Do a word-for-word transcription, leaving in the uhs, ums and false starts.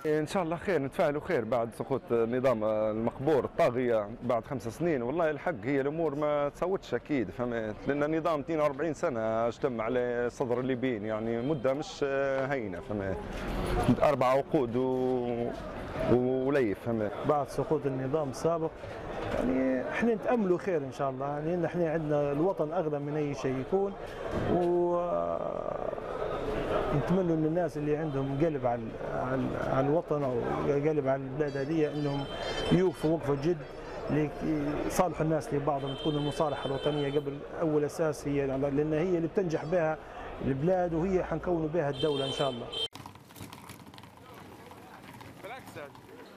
ان شاء الله خير، نتفائلوا خير بعد سقوط النظام المقبور الطاغيه بعد خمس سنين. والله الحق هي الامور ما تسوتش اكيد، فهمت؟ لان النظام اثنين وأربعين سنه اجتمع عليه صدر الليبيين، يعني مده مش هينه، فهمت؟ اربع عقود و... وليف، فهمت؟ بعد سقوط النظام السابق يعني احنا نتاملوا خير ان شاء الله، لان احنا عندنا الوطن اغلى من اي شيء يكون، و نتمنى ان الناس اللي عندهم قلب على على الوطن او قلب على البلاد هذه انهم يوقفوا وقفه جد لصالح الناس لبعضهم، تكون المصالحه الوطنيه قبل اول اساس، هي لان هي اللي بتنجح بها البلاد وهي حنكونوا بها الدوله ان شاء الله.